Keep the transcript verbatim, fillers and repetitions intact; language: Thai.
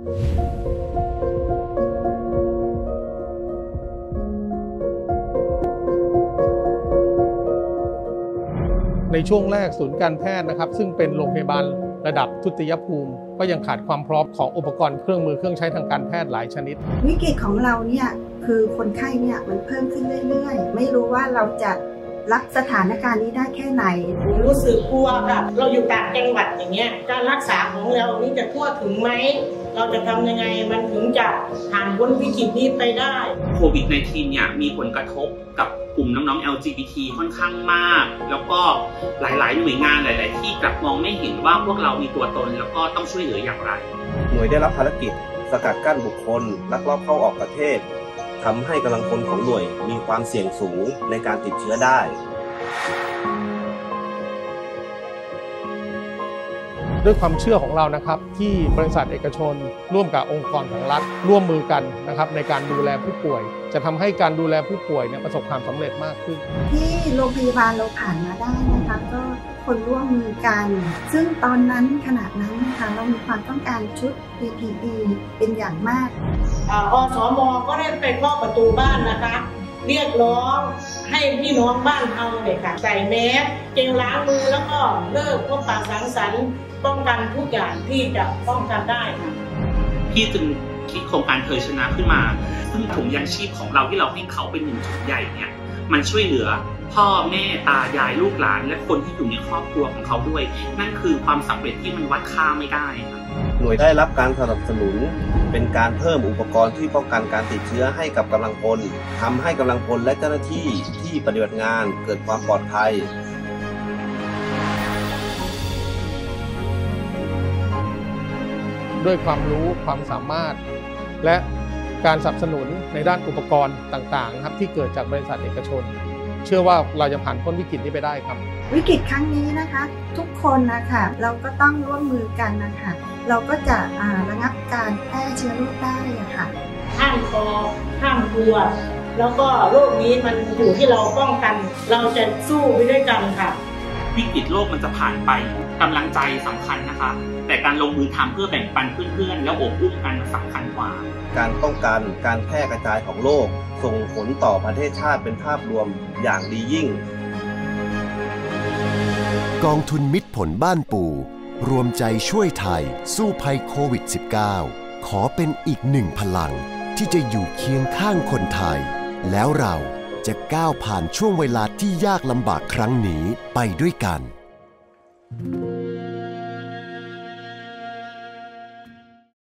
ในช่วงแรกศูนย์การแพทย์นะครับซึ่งเป็นโรงพยาบาลระดับทุติยภูมิก็ยังขาดความพร้อมของอุปกรณ์เครื่องมือเครื่องใช้ทางการแพทย์หลายชนิดวิกฤตของเราเนี่ยคือคนไข้เนี่ยมันเพิ่มขึ้นเรื่อยๆไม่รู้ว่าเราจะรับสถานการณ์นี้ได้แค่ไหนรู้สึกกลัวค่ะเราอยู่ต่างจังหวัดอย่างเงี้ยการรักษาของเรานี่จะทั่วถึงไหมเราจะทำยังไงมันถึงจะผ่านพ้นวิกฤตนี้ไปได้โควิด สิบเก้า เนี่ยมีผลกระทบกับกลุ่มน้องๆ แอล จี บี ที ค่อนข้างมากแล้วก็หลายๆหน่วยงานหลายๆที่กลับมองไม่เห็นว่าพวกเรามีตัวตนแล้วก็ต้องช่วยเหลืออย่างไรหน่วยได้รับภารกิจสกัดกั้นบุคคลลักลอบเข้าออกประเทศทำให้กำลังพลของหน่วยมีความเสี่ยงสูงในการติดเชื้อได้ด้วยความเชื่อของเรานะครับที่บริษัทเอกชนร่วมกับองค์กรของรัฐร่วมมือกันนะครับในการดูแลผู้ป่วยจะทำให้การดูแลผู้ป่วยเนี่ยประสบความสำเร็จมากขึ้นที่โรงพยาบาลเราผ่านมาได้นะคะก็คนร่วมมือกันซึ่งตอนนั้นขณะนั้นนะคะเรามีความต้องการชุด พี พี อี เป็นอย่างมากอสม.ก็ได้ไปเคาะประตูบ้านนะคะเรียกร้องให้พี่น้องบ้านเราเนี่ยค่ะใส่แมสเจลล้างมือแล้วก็เลิกพบปะสังสรรค์ป้องกันทุกอย่างที่จะป้องกันได้ค่ะพี่จึงคิดโครงการเธอชนะขึ้นมาซึ่งถุงยางชีพของเราที่เราให้เขาเป็นหนึ่งถุงใหญ่เนี่ยมันช่วยเหลือพ่อแม่ตายายลูกหลานและคนที่อยู่ในครอบครัวของเขาด้วยนั่นคือความสำเร็จที่มันวัดค่าไม่ได้ครับหน่วยได้รับการสนับสนุนเป็นการเพิ่มอุปกรณ์ที่ป้องกันการติดเชื้อให้กับกำลังพลทำให้กำลังพลและเจ้าหน้าที่ที่ปฏิบัติงานเกิดความปลอดภัยด้วยความรู้ความสามารถและการสนับสนุนในด้านอุปกรณ์ต่างๆครับที่เกิดจากบริษัทเอกชนเชื่อว่าเราจะผ่านพ้นวิกฤตนี้ไปได้ครับวิกฤตครั้งนี้นะคะทุกคนนะคะเราก็ต้องร่วมมือกันนะคะเราก็จะระงับการแพร่เชื้อโรคได้ค่ะห้ามกลัวห้ามกลัวแล้วก็โรคนี้มันอยู่ที่เราป้องกันเราจะสู้ไปด้วยกันค่ะวิกฤตโลกมันจะผ่านไปกำลังใจสำคัญนะคะแต่การลงมือทำเพื่อแบ่งปันเพื่อนๆแล้วโอบอุ้มกันสำคัญกว่าการป้องกันการแพร่กระจายของโรคส่งผลต่อประเทศชาติเป็นภาพรวมอย่างดียิ่งกองทุนมิตรผลบ้านปู่รวมใจช่วยไทยสู้ภัยโควิด สิบเก้า ขอเป็นอีกหนึ่งพลังที่จะอยู่เคียงข้างคนไทยแล้วเราจะก้าวผ่านช่วงเวลาที่ยากลำบากครั้งนี้ไปด้วยกัน